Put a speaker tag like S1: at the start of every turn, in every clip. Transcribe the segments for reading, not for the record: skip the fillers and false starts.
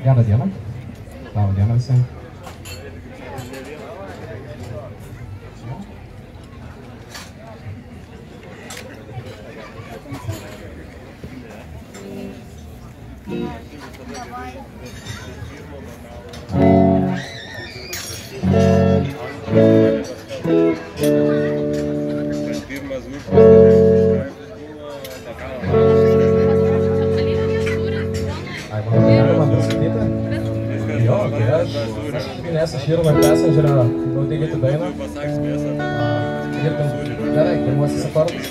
S1: Gerą dieną. Labą dieną visiems.
S2: Nes aš Irma Passenger buvau dėgėti dainą. Girdim gerai, pirmuosius akordus.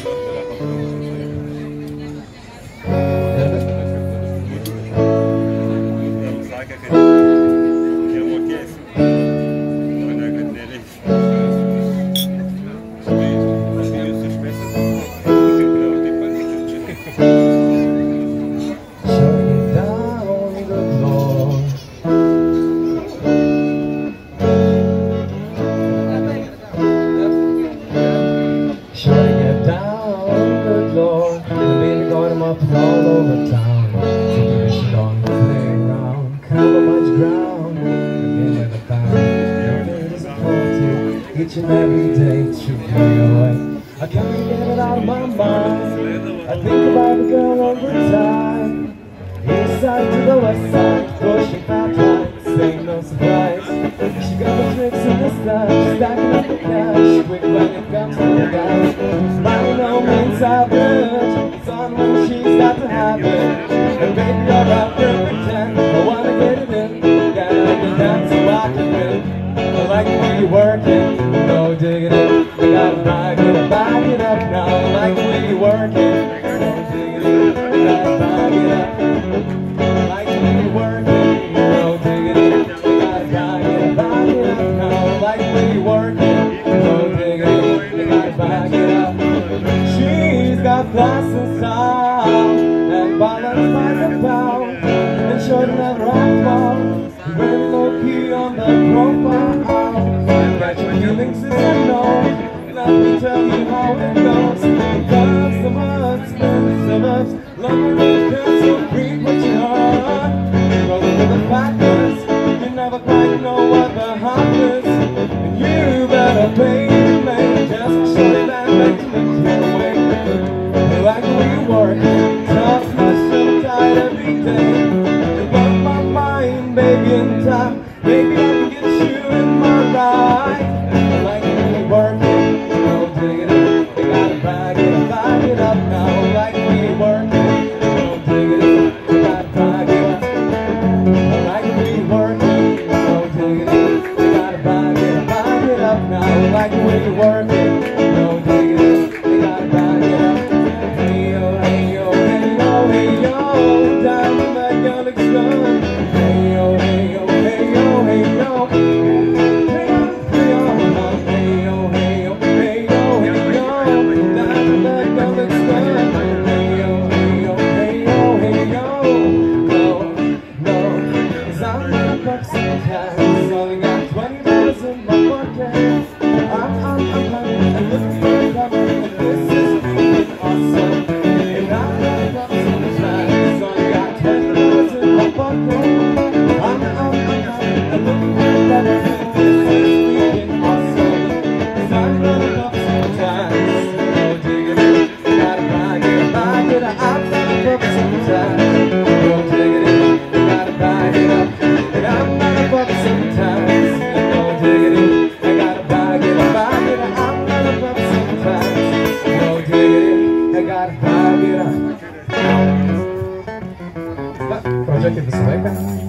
S2: Each and every day took me away. I can't get it out of my mind. I think about the girl all the time. East side to the west side, pushing fat lights, ain't no surprise. She got the tricks in the style, stacking up the cash, quick when it comes to the guys. By no means average, it's on when she's got to have it. And baby, you're out there pretend, I wanna get it in. Gotta get down so I can win. I like the way you're working, no diggity. I gotta bag it up now. I like the way you're working, no diggity. I gotta bag it up. I like the way you're working, no diggity. I gotta bag it up now. I like the way you're working, no diggity. I gotta bag it up. She's got class and style, and balance by the pound, and should never act well. Very low key on the profile. Got your feelings is a no. Let me tell you how it goes. Because the months, minutes of us, longer than so read what you heard. Rolling with the factors, you never quite know what the hype is. And you better pay me just to show you that makes me feel away. I like the way you work, tough, much so tired every day. You blow my mind, baby, in time. Maybe I can get you in my ride. I like the way you work it, no diggity. You gotta bag it up now. I like the way you work it, no diggity. You gotta bag it up. I like the way you work it, no diggity. You gotta bag it up now. I like the way you work it, no diggity. You gotta bag it up. Hey yo, hey yo, hey yo, hey yo, down in that girl explode. Hey yo, hey yo, hey yo, hey yo. Project visą laiką.